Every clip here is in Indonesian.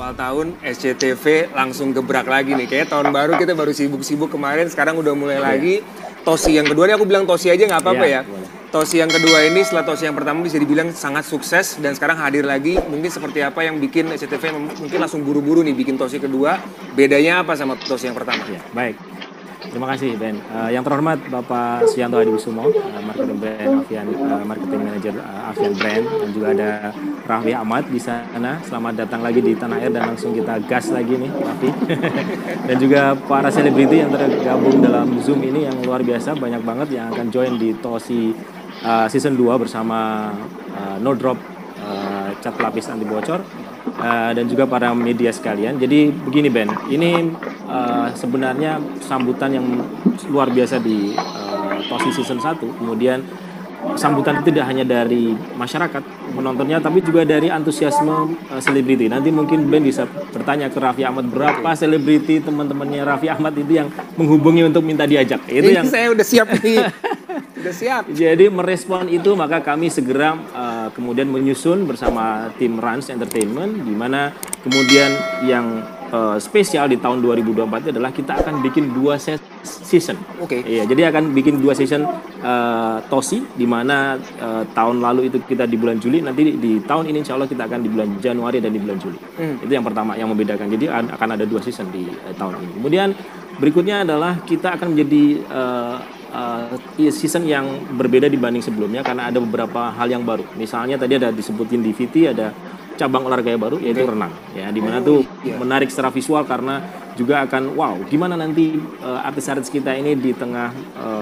awal tahun SCTV langsung gebrak lagi nih. Kayak tahun baru kita baru sibuk-sibuk kemarin, sekarang udah mulai lagi. Tosi yang kedua, ini aku bilang Tosi aja nggak apa-apa ya. Tosi yang kedua ini setelah Tosi yang pertama bisa dibilang sangat sukses dan sekarang hadir lagi. Mungkin seperti apa yang bikin SCTV mungkin langsung buru-buru nih bikin Tosi kedua. Bedanya apa sama Tosi yang pertama? Ya, baik. Terima kasih Ben. Yang terhormat Bapak Suyanto Adiwisomo, Marketing Brand Avian, Marketing Manager Avian Brand, dan juga ada Raffi Ahmad di sana. Selamat datang lagi di Tanah Air dan langsung kita gas lagi nih Raffi. Dan juga para selebriti yang tergabung dalam Zoom ini yang luar biasa, banyak banget yang akan join di Tosi Season 2 bersama No Drop cat pelapis anti bocor. Dan juga para media sekalian. Jadi begini Ben, ini sebenarnya sambutan yang luar biasa di Tosi Season 1. Kemudian sambutan itu tidak hanya dari masyarakat penontonnya, tapi juga dari antusiasme selebriti. Nanti mungkin Ben bisa bertanya ke Raffi Ahmad, berapa selebriti teman-temannya Raffi Ahmad itu yang menghubungi untuk minta diajak. Itu yang saya udah siap nih. Udah siap. Jadi merespon itu maka kami segera kemudian menyusun bersama tim Rans Entertainment, di mana kemudian yang spesial di tahun 2024 adalah kita akan bikin 2 season. Oke. Iya, jadi akan bikin 2 season Tosi, di mana tahun lalu itu kita di bulan Juli, nanti di tahun ini insya Allah kita akan di bulan Januari dan di bulan Juli. Itu yang pertama yang membedakan. Jadi akan ada 2 season di tahun ini. Kemudian berikutnya adalah kita akan menjadi season yang berbeda dibanding sebelumnya karena ada beberapa hal yang baru. Misalnya tadi ada disebutin di VT ada cabang olahraga baru yaitu renang ya, di mana tuh menarik secara visual karena juga akan gimana nanti artis-artis kita ini di tengah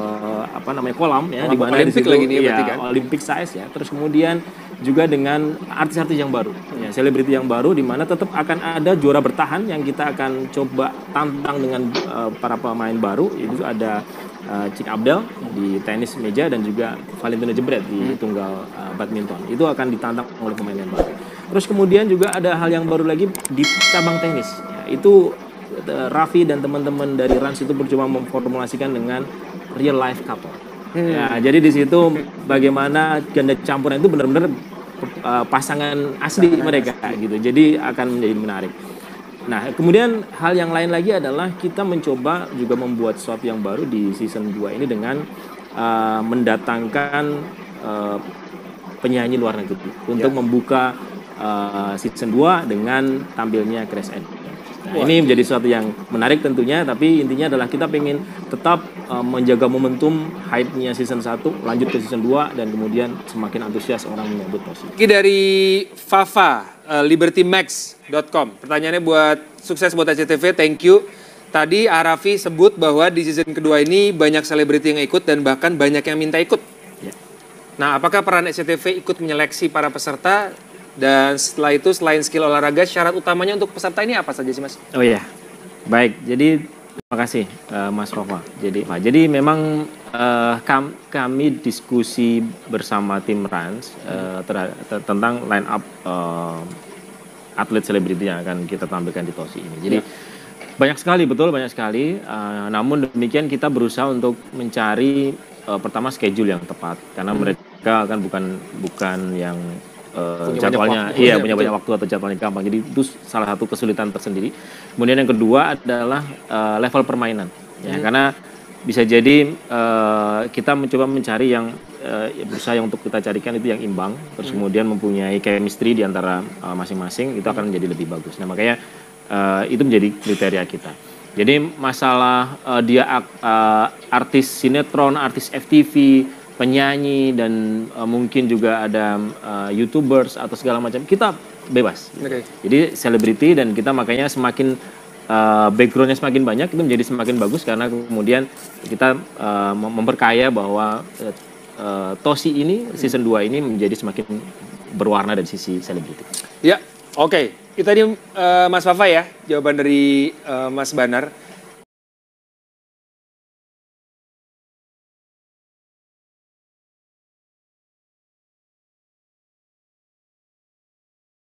kolam ya, di mana di situ Olympic size ya. Terus kemudian juga dengan artis-artis yang baru ya, selebriti yang baru, di mana tetap akan ada juara bertahan yang kita akan coba tantang dengan para pemain baru. Itu ada Cik Abdel di tenis meja dan juga Valentino Jebret di tunggal badminton. Itu akan ditantang oleh pemain yang baru. Terus kemudian juga ada hal yang baru lagi di cabang tenis. Ya, itu Raffi dan teman-teman dari Rans itu bercoba memformulasikan dengan real life couple. Ya, jadi di situ bagaimana ganda campuran itu benar-benar pasangan asli mereka gitu. Jadi akan menjadi menarik. Nah, kemudian hal yang lain lagi adalah kita mencoba juga membuat sesuatu yang baru di season 2 ini dengan mendatangkan penyanyi luar negeri untuk membuka season 2 dengan tampilnya Crash Ed. Nah, ini menjadi sesuatu yang menarik tentunya, tapi intinya adalah kita pengen tetap menjaga momentum hype-nya season 1, lanjut ke season 2, dan kemudian semakin antusias orang menyambut Tosi. Ini dari Fafa, libertymax.com. Pertanyaannya buat sukses buat SCTV, thank you. Tadi Raffi sebut bahwa di season kedua ini banyak selebriti yang ikut dan bahkan banyak yang minta ikut. Ya. Nah, apakah peran SCTV ikut menyeleksi para peserta? Dan setelah itu, selain skill olahraga, syarat utamanya untuk peserta ini apa saja sih, Mas? Oh iya, baik. Jadi terima kasih Mas Fafa. Jadi memang kami diskusi bersama tim Rans tentang line up atlet selebriti yang akan kita tampilkan di Tosi ini. Jadi banyak sekali. Namun demikian kita berusaha untuk mencari pertama schedule yang tepat karena mereka kan bukan yang jadwalnya punya banyak waktu atau jadwalnya gampang. Jadi itu salah satu kesulitan tersendiri. Kemudian yang kedua adalah level permainan. Ya, karena bisa jadi kita mencoba mencari yang berusaha untuk kita carikan itu yang imbang, terus kemudian mempunyai chemistry di antara masing-masing, itu akan menjadi lebih bagus. Nah, makanya itu menjadi kriteria kita. Jadi masalah dia artis sinetron, artis FTV, penyanyi, dan mungkin juga ada YouTubers atau segala macam, kita bebas. Jadi selebriti, dan kita makanya semakin backgroundnya semakin banyak itu menjadi semakin bagus karena kemudian kita memperkaya bahwa Tosi ini season 2 ini menjadi semakin berwarna dari sisi selebriti. Ya, oke. Itu tadi Mas Fafa ya, jawaban dari Mas Banar.